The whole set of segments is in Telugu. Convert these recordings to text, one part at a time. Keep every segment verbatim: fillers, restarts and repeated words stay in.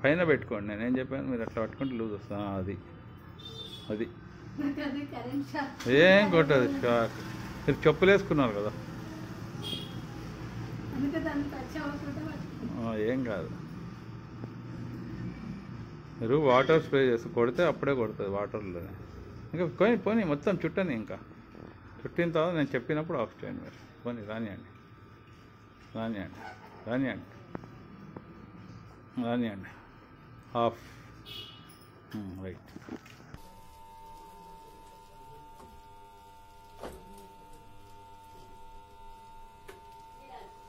పైన పెట్టుకోండి. నేనేం చెప్పాను, మీరు అట్లా పట్టుకుంటే లూజ్ వస్తా. అది అది ఏం కొట్టదు షాక్. మీరు చెప్పులు వేసుకున్నారు కదా, ఏం కాదు. మీరు వాటర్ స్ప్రే చేసి కొడితే అప్పుడే కొడుతుంది వాటర్లోనే. ఇంకా పోనీ పోనీ మొత్తం చుట్టని, ఇంకా చుట్టిన తర్వాత నేను చెప్పినప్పుడు ఆఫ్ చేయండి. మీరు పోనీ రానియండి రానియండి రానియండి రానియండి ఆఫ్. రైట్.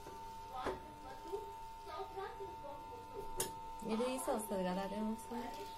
ఇది తీసి వస్తుంది కదా, అదే వస్తుంది.